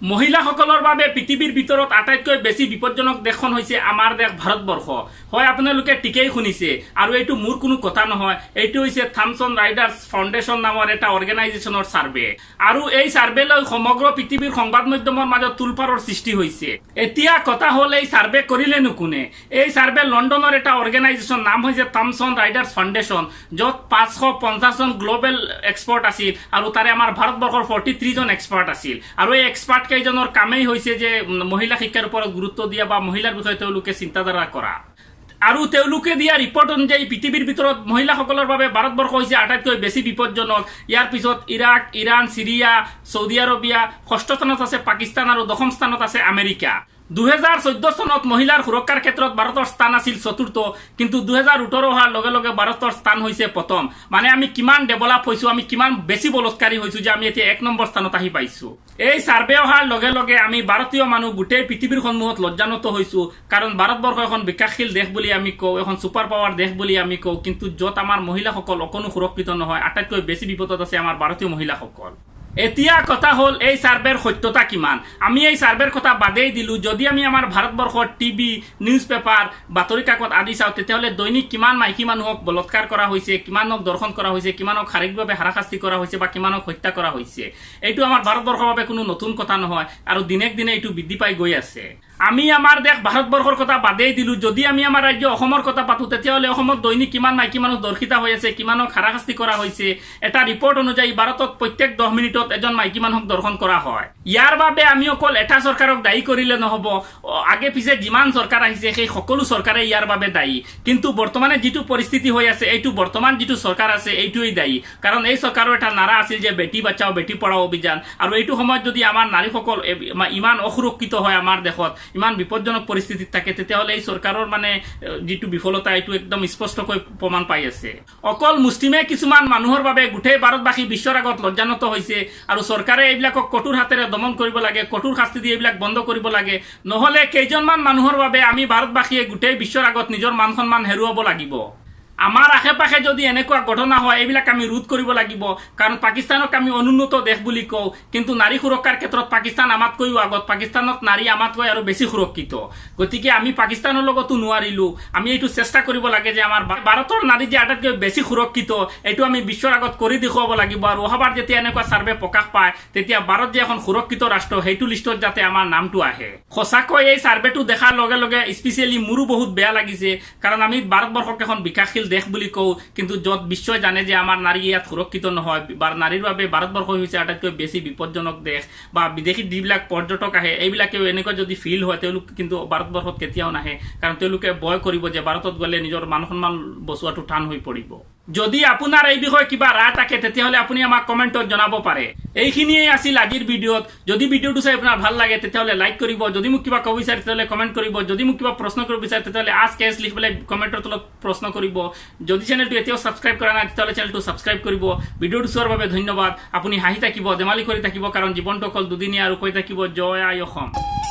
মহিলাসকলৰ বাবে পৃথিৱীৰ ভিতৰত আটাইতকৈ বেছি বিপজ্জনক দেশখন হৈছে আমাৰ দেশ ভাৰতবৰ্ষ। হয়, আপোনালোকে ঠিকেই শুনিছে, আৰু এইটো মোৰ কোনো কথা নহয়। এইটো হৈছে থামছন ৰাইডাৰ্ছ ফাউণ্ডেশ্যন নামৰ এটা অৰ্গেনাইজেশ্যনৰ ছাৰ্ভে, আৰু এই ছাৰ্ভে লৈ সমগ্ৰ পৃথিৱীৰ সংবাদ মাধ্যমৰ মাজত তুলপাৰৰ সৃষ্টি হৈছে। এতিয়া কথা হ'ল, এই ছাৰ্ভে কৰিলেনো কোনে? এই ছাৰ্ভে লণ্ডনৰ এটা অৰ্গেনাইজেশ্যন, নাম হৈছে থামছন ৰাইডাৰ্ছ ফাউণ্ডেশ্যন, য'ত 550 জন গ্ল'বেল এক্সপাৰ্ট আছিল, আৰু তাৰে আমাৰ ভাৰতবৰ্ষৰ 43 জন এক্সপাৰ্ট আছিল। আৰু এই এক্সপাৰ্ট কেইজনৰ কামেই হৈছে যে মহিলা শিক্ষাৰ ওপৰত গুৰুত্ব দিয়া বা মহিলাৰ বিষয়ে তেওঁলোকে চিন্তাধাৰা কৰা। আৰু তেওঁলোকে দিয়া ৰিপৰ্ট অনুযায়ী পৃথিৱীৰ ভিতৰত মহিলাসকলৰ বাবে ভাৰতবৰ্ষ হৈছে আটাইতকৈ বেছি বিপজ্জনক। ইয়াৰ পিছত Iraq, Iran, Syria, Saudi Arabia, 6ষ্ঠ স্থানত আছে পাকিস্তান, আৰু 10ম স্থানত আছে আমেৰিকা। 2014 চনত মহিলাৰ সুৰক্ষাৰ ক্ষেত্ৰত ভাৰতৰ স্থান আছিল 4ৰ্থ, কিন্তু 2018 অহাৰ লগে লগে ভাৰতৰ স্থান হৈছে 1ম। মানে আমি কিমান ডেভেলপ হৈছো, আমি কিমান বেছি বলৎকাৰী হৈছো যে আমি এতিয়া 1 নম্বৰ স্থানত আহি পাইছো। এই ছাৰ্ভে অহাৰ লগে লগে আমি ভাৰতীয় মানুহ গোটেই পৃথিৱীৰ সন্মুখত লজ্জানত হৈছো, কাৰণ ভাৰতবৰ্ষ এখন বিকাশশীল দেশ বুলি আমি কওঁ, এখন ছুপাৰ পাৱাৰ দেশ বুলি আমি কওঁ, কিন্তু য'ত আমাৰ মহিলাসকল অকণো সুৰক্ষিত নহয়। আটাইতকৈ বেছি বিপদত আছে আমাৰ ভাৰতীয় মহিলাসকল। এতিয়া কথা হ'ল, এই ছাৰ্ভেৰ সত্যতা কিমান? আমি এই ছাৰ্ভেৰ কথা বাদেই দিলোঁ। যদি আমি আমাৰ ভাৰতবৰ্ষৰ টিভি, নিউজ পেপাৰ, বাতৰি কাকত আদি চাওঁ, তেতিয়াহ'লে দৈনিক কিমান মাইকী মানুহক বলৎকাৰ কৰা হৈছে, কিমানক দৰ্শন কৰা হৈছে, কিমানক শাৰীৰিকভাৱে হাৰাশাস্তি কৰা হৈছে বা কিমানক হত্যা কৰা হৈছে। এইটো আমাৰ ভাৰতবৰ্ষৰ বাবে কোনো নতুন কথা নহয়, আৰু দিনে দিনে এইটো বৃদ্ধি পাই গৈ আছে। আমি আমাৰ দেশ ভাৰতবৰ্ষৰ কথা বাদেই দিলোঁ। যদি আমি আমাৰ ৰাজ্য অসমৰ কথা পাতোঁ, তেতিয়াহ'লে অসমত দৈনিক কিমান মাইকী মানুহ দৰ্শিত হৈ আছে, কিমানক হাৰাশাস্তি কৰা হৈছে। এটা ৰিপৰ্ট অনুযায়ী ভাৰতত প্ৰত্যেক 10 মিনিটত এজন মাইকী মানুহক দৰ্শন কৰা হয়। ইয়াৰ বাবে আমি অকল এটা চৰকাৰক দায়ী কৰিলে নহ'ব। আগে পিছে যিমান চৰকাৰ আহিছে, সেই সকলো চৰকাৰে ইয়াৰ বাবে দায়ী। কিন্তু বৰ্তমানে যিটো পৰিস্থিতি হৈ আছে, এইটো বৰ্তমান যিটো চৰকাৰ আছে, এইটোৱেই দায়ী। কাৰণ এই চৰকাৰৰ এটা নাৰা আছিল যে বেটি বাচাও বেটি পঢ়াও অভিযান, আৰু এইটো সময়ত যদি আমাৰ নাৰীসকল ইমান অসুৰক্ষিত হয়, আমাৰ দেশত ইমান বিপজ্জনক পৰিস্থিতিত থাকে, তেতিয়াহ'লে এই চৰকাৰৰ মানে যিটো বিফলতা, এইটো একদম স্পষ্টকৈ প্ৰমাণ পাই আছে। অকল মুছলিমে কিছুমান মানুহৰ বাবে গোটেই ভাৰতবাসী বিশ্বৰ আগত লজ্জানত হৈছে, আৰু চৰকাৰে এইবিলাকক কঠোৰ হাতেৰে দমন কৰিব লাগে, কঠোৰ শাস্তি দি এইবিলাক বন্ধ কৰিব লাগে। নহ'লে কেইজনমান মানুহৰ বাবে আমি ভাৰতবাসীয়ে গোটেই বিশ্বৰ আগত নিজৰ মান সন্মান হেৰুৱাব লাগিব। আমাৰ আশে পাশে যদি এনেকুৱা ঘটনা হয়, এইবিলাক আমি ৰোধ কৰিব লাগিব। কাৰণ পাকিস্তানক আমি অনুন্নত দেশ বুলি কওঁ, কিন্তু নাৰী সুৰক্ষাৰ ক্ষেত্ৰত পাকিস্তান আমাতকৈও আগত। পাকিস্তানত নাৰী আমাতকৈ আৰু বেছি সুৰক্ষিত। গতিকে আমি পাকিস্তানৰ লগতো নোৱাৰিলোঁ। আমি এইটো চেষ্টা কৰিব লাগে যে আমাৰ ভাৰতৰ নাৰী যে আটাইতকৈ বেছি সুৰক্ষিত, এইটো আমি বিশ্বৰ আগত কৰি দেখুৱাব লাগিব। আৰু অহাবাৰ যেতিয়া এনেকুৱা ছাৰ্ভে প্ৰকাশ পায়, তেতিয়া ভাৰত যে এখন সুৰক্ষিত ৰাষ্ট্ৰ, সেইটো লিষ্টত যাতে আমাৰ নামটো আহে। সঁচাকৈ এই ছাৰ্ভেটো দেখাৰ লগে লগে স্পেচিয়েলি মোৰো বহুত বেয়া লাগিছে, কাৰণ আমি ভাৰতবৰ্ষক এখন বিকাশশীল দেশ বুলি কওঁ, কিন্তু য'ত বিশ্বই জানে যে আমাৰ নাৰী ইয়াত সুৰক্ষিত নহয়। নাৰীৰ বাবে ভাৰতবৰ্ষ হৈছে আটাইতকৈ বেছি বিপজ্জনক দেশ। বা বিদেশী যিবিলাক পৰ্যটক আহে, এইবিলাকেও এনেকুৱা যদি ফিল হয়, তেওঁলোক কিন্তু ভাৰতবৰ্ষত কেতিয়াও নাহে, কাৰণ তেওঁলোকে ভয় কৰিব যে ভাৰতত গ'লে নিজৰ মান সন্মান বচোৱাটো টান হৈ পৰিব। যদি আপোনাৰ এই বিষয়ে কিবা ৰায় থাকে, তেতিয়াহ'লে আপুনি আমাক কমেণ্টত জনাব পাৰে। এইখিনিয়ে আছিল আজিৰ ভিডিঅ'ত। যদি ভিডিঅ'টো চাই আপোনাৰ ভাল লাগে, তেতিয়াহ'লে লাইক কৰিব। যদি মোক কিবা ক'ব বিচাৰে, তেতিয়াহ'লে কমেণ্ট কৰিব। যদি মোক কিবা প্ৰশ্ন কৰিব বিচাৰে, তেতিয়াহ'লে আস্ক এছ লিখি পেলাই কমেণ্টৰ তলত প্ৰশ্ন কৰিব। যদি চেনেলটো এতিয়াও ছাবস্ক্ৰাইব কৰা নাই, তেতিয়াহ'লে চেনেলটো ছাবস্ক্ৰাইব কৰিব। ভিডিঅ'টো চোৱাৰ বাবে ধন্যবাদ। আপুনি হাঁহি থাকিব, ধেমালি কৰি থাকিব, কাৰণ জীৱনটো অকল দুদিনীয়া, আৰু কৈ থাকিব জয় আই অসম।